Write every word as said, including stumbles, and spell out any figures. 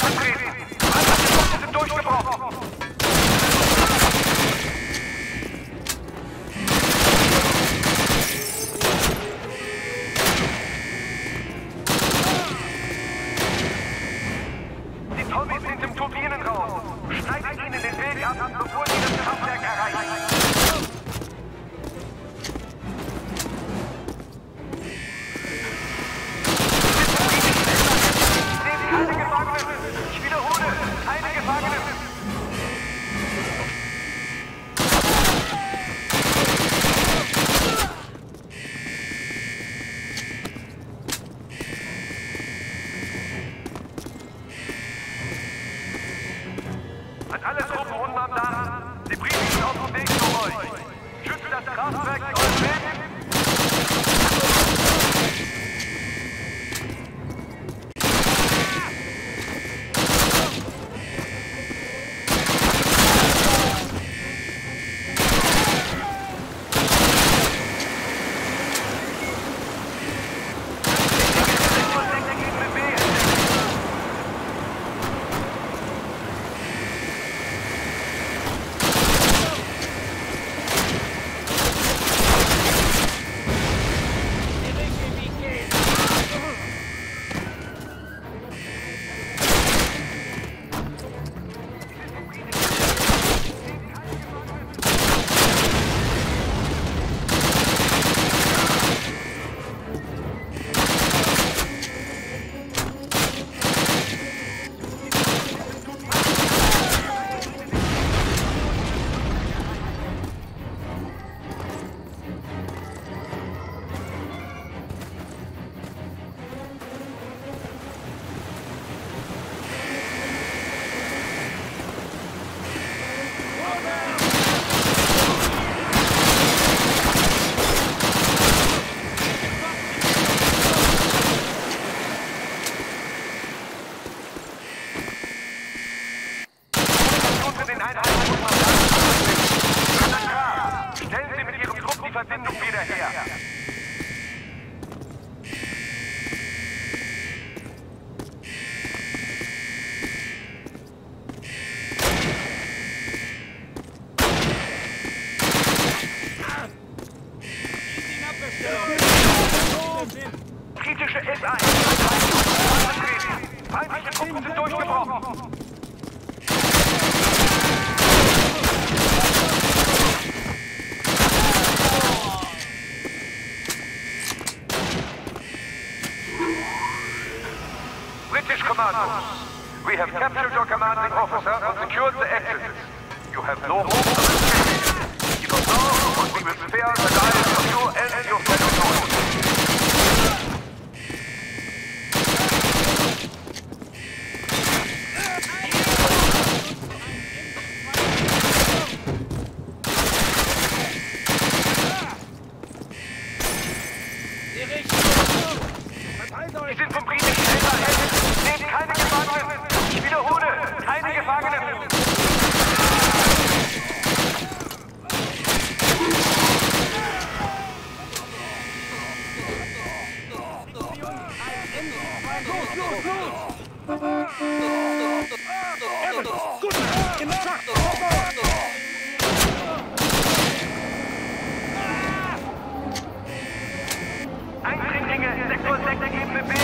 An alle Truppen unten am Dach. Die Briefe sind auf dem Weg zu euch. Schützt das Kraftwerk in eurem Leben. Stellen Sie mit Ihrem Trupp die Verbindung wieder her. Kritische S eins. Feindliche Truppen sind durchgebrochen. British Commandos, we have captured your commanding officer and secured the exits. You have no hope of escape. You don't know what we will spare the lives of you and your fellow soldiers. Sie sind vom britischen Eder erhältlich. Nehmt keine Gefangenen. Ich wiederhole, keine Gefangenen. Eindringlinge, Sektor sechs geben Befehl.